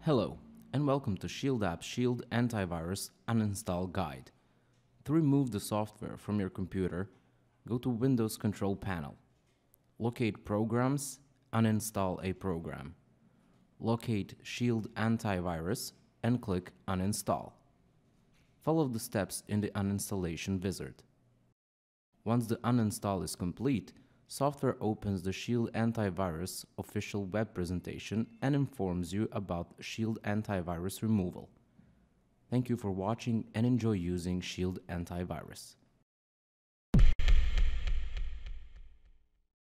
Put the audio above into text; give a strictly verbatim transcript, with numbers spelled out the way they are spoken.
Hello, and welcome to ShieldApps Shield Antivirus Uninstall Guide. To remove the software from your computer, go to Windows Control Panel. Locate Programs, uninstall a program. Locate Shield Antivirus and click Uninstall. Follow the steps in the uninstallation wizard. Once the uninstall is complete, software opens the Shield Antivirus official web presentation and informs you about Shield Antivirus removal. Thank you for watching and enjoy using Shield Antivirus.